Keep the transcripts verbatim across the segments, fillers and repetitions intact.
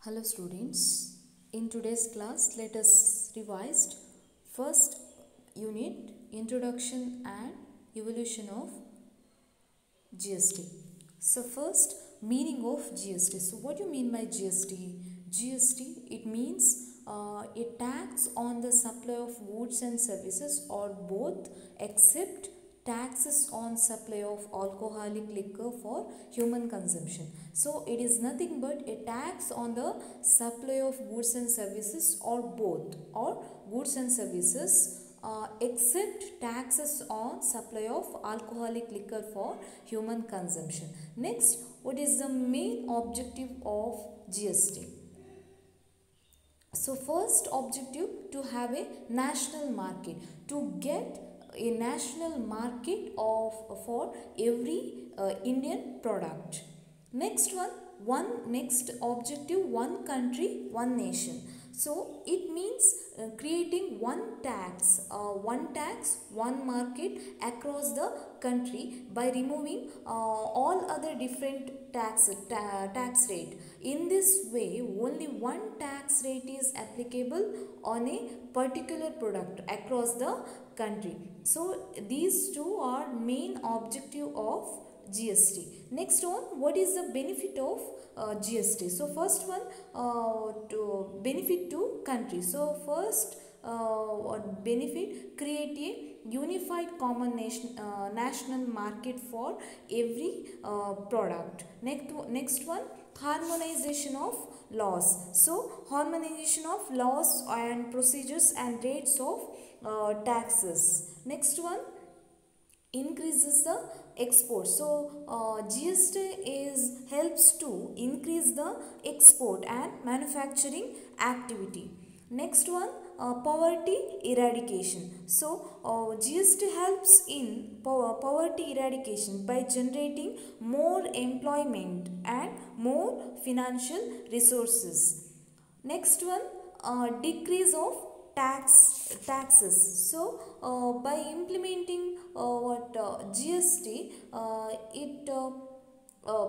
Hello students, in today's class let us revise first unit Introduction and Evolution of G S T. So first, meaning of G S T. So what do you mean by G S T? G S T, it means uh, a tax on the supply of goods and services or both, except taxes on supply of alcoholic liquor for human consumption. So it is nothing but a tax on the supply of goods and services or both, or goods and services uh, except taxes on supply of alcoholic liquor for human consumption. Next, what is the main objective of G S T? So first objective, to have a national market, to get a national market of for every uh, Indian product. Next one, one next objective, one country, one nation. So it means uh, creating one tax, uh, one tax, one market across the country by removing uh, all other different tax ta tax rate. In this way, only one tax rate is applicable on a particular product across the country. So these two are main objective of G S T. Next one, what is the benefit of uh, G S T? So first one, uh, to benefit to country. So first uh, benefit, create a unified common nation, uh, national market for every uh, product. Next, next one, harmonization of laws. So harmonization of laws and procedures and rates of uh, taxes. Next one, increases the export. So uh, G S T is helps to increase the export and manufacturing activity. Next one, uh, poverty eradication. So uh, G S T helps in po poverty eradication by generating more employment and more financial resources. Next one, uh, decrease of tax taxes. So uh, by implementing uh, what uh, G S T, uh, it uh, uh,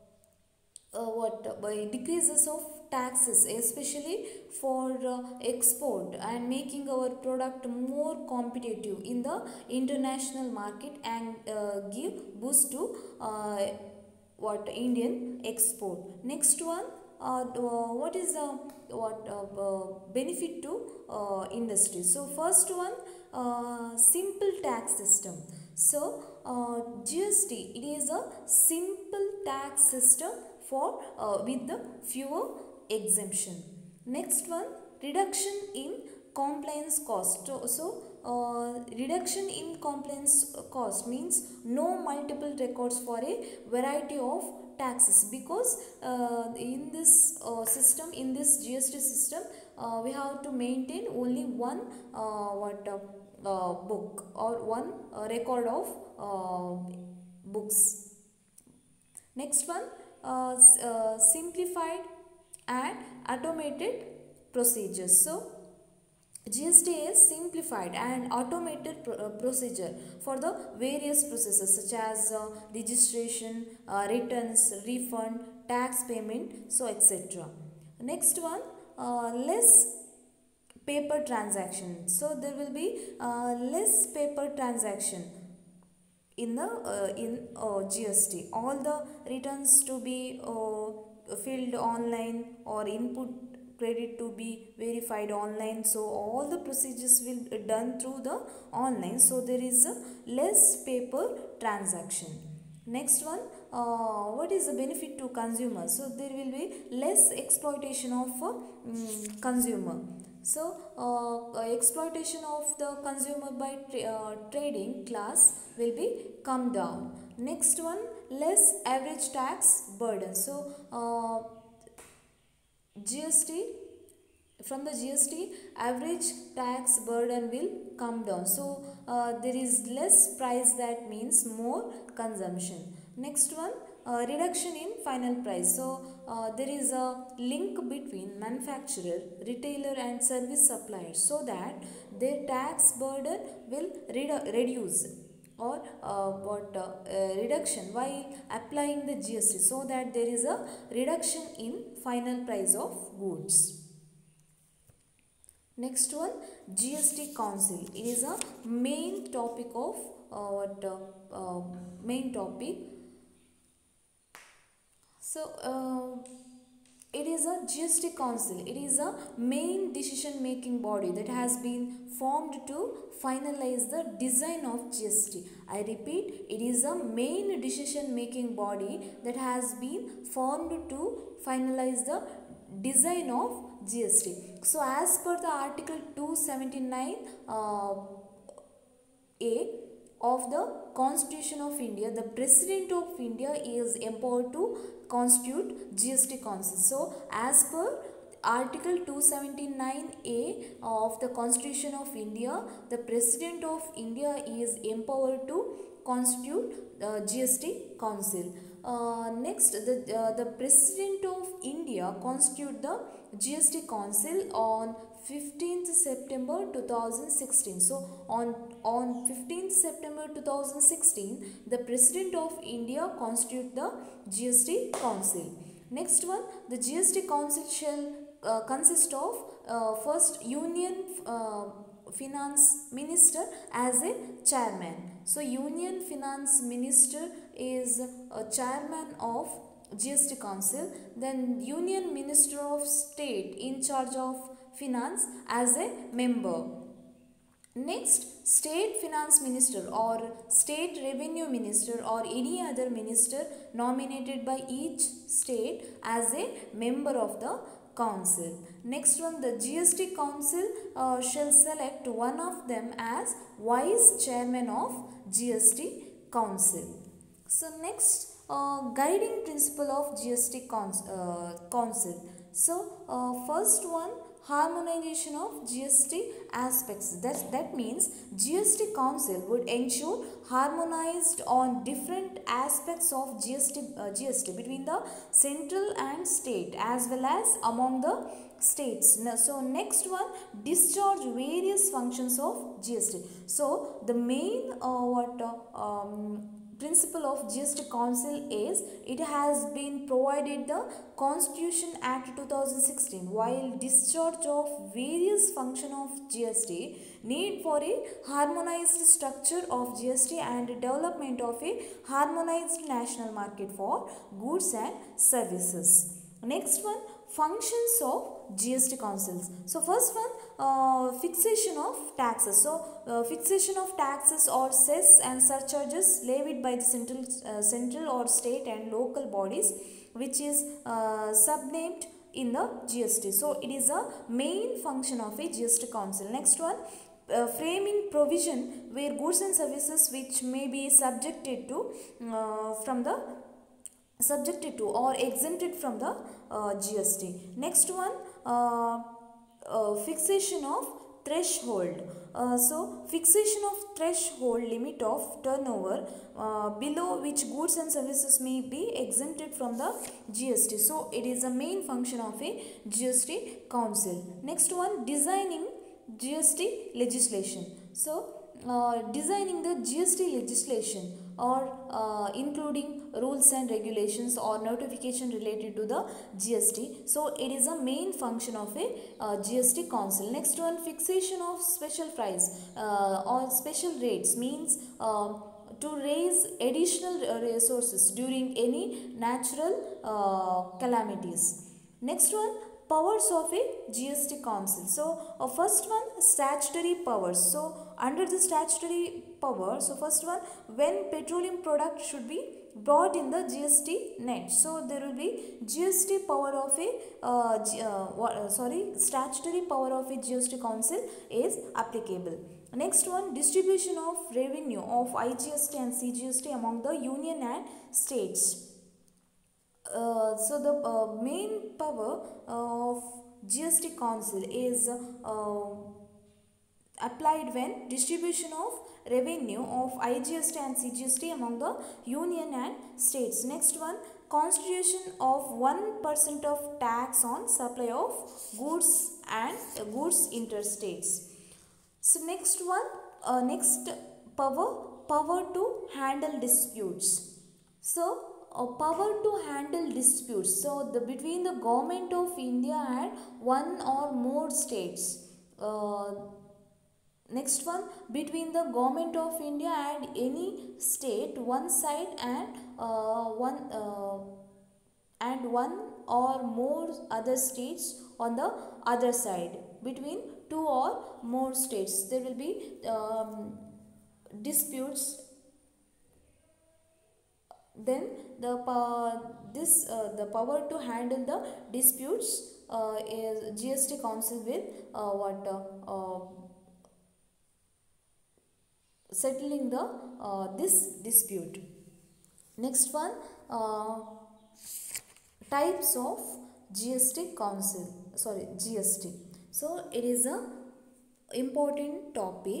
uh, what uh, by decreases of taxes, especially for uh, export, and making our product more competitive in the international market and uh, give boost to uh, what Indian export. Next one, uh, what is the what uh, uh, benefit to uh, industry? So first one, uh, simple tax system. So uh, G S T, it is a simple tax system for uh, with the fewer exemption. Next one, reduction in compliance cost. So, so uh, reduction in compliance cost means no multiple records for a variety of taxes, because uh, in this uh, system, in this G S T system, uh, we have to maintain only one uh, what uh, uh, book or one uh, record of uh, books. Next one, uh, uh, simplified and automated procedures. So G S T is simplified and automated pro uh, procedure for the various processes such as uh, registration, uh, returns, refund, tax payment, so et cetera. Next one, uh, less paper transaction. So there will be uh, less paper transaction in the uh, in uh, G S T. All the returns to be uh, filled online, or input credit to be verified online. So all the procedures will be done through the online. So there is a less paper transaction. Next one, uh, what is the benefit to consumer? So there will be less exploitation of uh, um, consumer. So uh, exploitation of the consumer by tra uh, trading class will be come down. Next one, less average tax burden. So uh, G S T, from the G S T, average tax burden will come down. So uh, there is less price, that means more consumption. Next one, uh, reduction in final price. So uh, there is a link between manufacturer, retailer and service suppliers, so that their tax burden will redu reduce. or uh, what uh, uh, reduction while applying the G S T, so that there is a reduction in final price of goods. Next one, G S T Council. It is a main topic of uh, what uh, uh, main topic. So uh, it is a G S T Council. It is a main decision making body that has been formed to finalize the design of G S T. I repeat, it is a main decision making body that has been formed to finalize the design of G S T. So as per the Article two seventy-nine uh, A of the Constitution of India, the President of India is empowered to constitute G S T Council. So as per Article two seventy-nine A of the Constitution of India, the President of India is empowered to constitute the G S T Council. Uh, next, the, uh, the President of India constitute the G S T Council on fifteenth September two thousand sixteen. So on, on fifteenth September two thousand sixteen, the President of India constitute the G S T Council. Next one, the G S T Council shall uh, consist of uh, first Union uh, Finance Minister as a chairman. So Union Finance Minister is a chairman of G S T Council. Then Union Minister of State in charge of finance as a member. Next, State Finance Minister or State Revenue Minister or any other minister nominated by each state as a member of the council. Next one, the G S T Council uh, shall select one of them as Vice Chairman of G S T Council. So next, uh, guiding principle of G S T uh, Council. So uh, first one, harmonization of G S T aspects. That, that means G S T Council would ensure harmonized on different aspects of G S T, uh, G S T between the central and state as well as among the states. Now, so next one, discharge various functions of G S T. So the main uh, what uh, um, principle of G S T Council is it has been provided the Constitution Act two thousand sixteen, while discharge of various function of G S T need for a harmonized structure of G S T and development of a harmonized national market for goods and services. Next one, functions of G S T Councils. So first one, uh, fixation of taxes. So uh, fixation of taxes or cess and surcharges levied by the central, uh, central or state and local bodies, which is uh, subnamed in the G S T. So it is a main function of a G S T Council. Next one, uh, framing provision where goods and services which may be subjected to uh, from the subjected to or exempted from the uh, G S T. Next one, uh, uh, fixation of threshold. Uh, so fixation of threshold limit of turnover uh, below which goods and services may be exempted from the G S T. So it is a main function of a G S T Council. Next one, designing G S T legislation. So uh, designing the G S T legislation or uh, including rules and regulations or notification related to the G S T. So it is a main function of a uh, G S T Council. Next one, fixation of special price uh, or special rates means uh, to raise additional resources during any natural uh, calamities. Next one, powers of a G S T Council. So uh, first one, statutory powers. So under the statutory power, so first one, when petroleum product should be brought in the G S T net. So there will be G S T power of a uh, G, uh, what, uh, sorry statutory power of a G S T Council is applicable. Next one, distribution of revenue of I G S T and C G S T among the union and states. Uh, so the uh, main power of G S T Council is uh, applied when distribution of revenue of I G S T and C G S T among the union and states. Next one, constitution of one percent of tax on supply of goods and uh, goods interstates. So next one, uh, next power power to handle disputes. So uh, power to handle disputes, so the between the government of India and one or more states. Uh, next one, between the government of India and any state, one side and uh, one uh, and one or more other states on the other side. Between two or more states there will be um, disputes. Then the uh, this uh, the power to handle the disputes uh, is G S T Council will uh, what uh, uh, settling the uh, this dispute. Next one, uh, types of G S T Council, sorry G S T. So it is a important topic.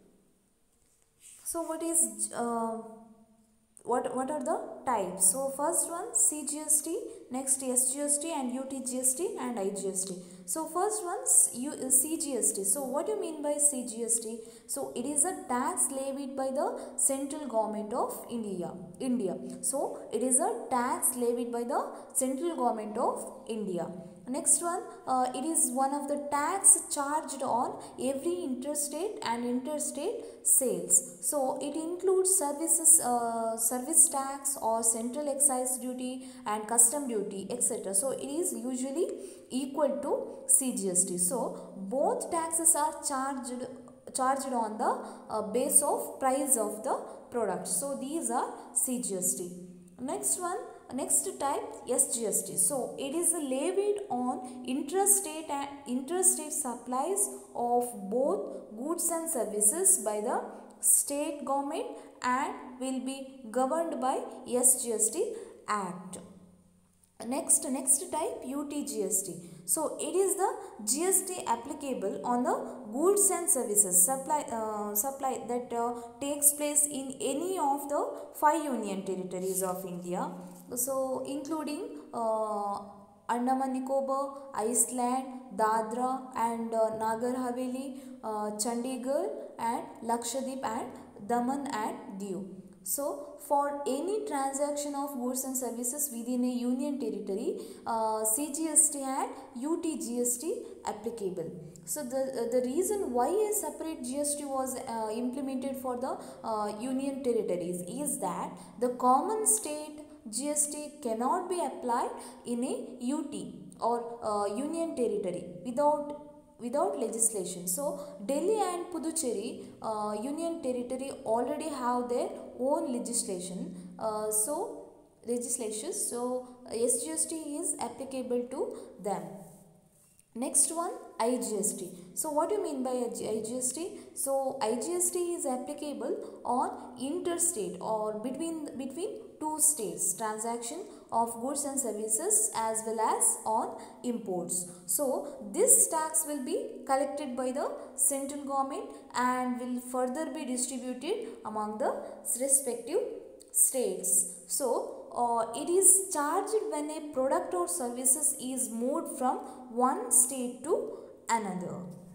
So what is uh, what what are the types? So first one C G S T, next S G S T and U T G S T and I G S T. So first one C G S T. So what do you mean by C G S T? So it is a tax levied by the central government of India. India. So it is a tax levied by the central government of India. Next one, uh, it is one of the tax charged on every interstate and interstate sales. So it includes services, uh, service tax or central excise duty and custom duty, et cetera. So it is usually equal to C G S T. So both taxes are charged charged on the uh, base of price of the product. So these are C G S T. Next one. Next type, S G S T. So it is levied on interstate and interstate supplies of both goods and services by the state government and will be governed by S G S T Act. Next, next type, U T G S T. So it is the G S T applicable on the goods and services supply uh, supply that uh, takes place in any of the five union territories of India. So including uh, Andaman Nicobar, Iceland, Dadra and uh, Nagar Haveli, uh, Chandigarh and Lakshadweep and Daman and Diu. So for any transaction of goods and services within a union territory, uh, C G S T and U T G S T applicable. So the, uh, the reason why a separate G S T was uh, implemented for the uh, union territories is that the common state G S T cannot be applied in a U T or uh, union territory without without legislation. So Delhi and Puducherry uh, union territory already have their own legislation. Uh, so legislation. So S G S T is applicable to them. Next one, I G S T. So what do you mean by I G S T? So I G S T is applicable on interstate or between between two states transaction of goods and services as well as on imports. So this tax will be collected by the central government and will further be distributed among the respective states. So uh, it is charged when a product or services is moved from one state to another.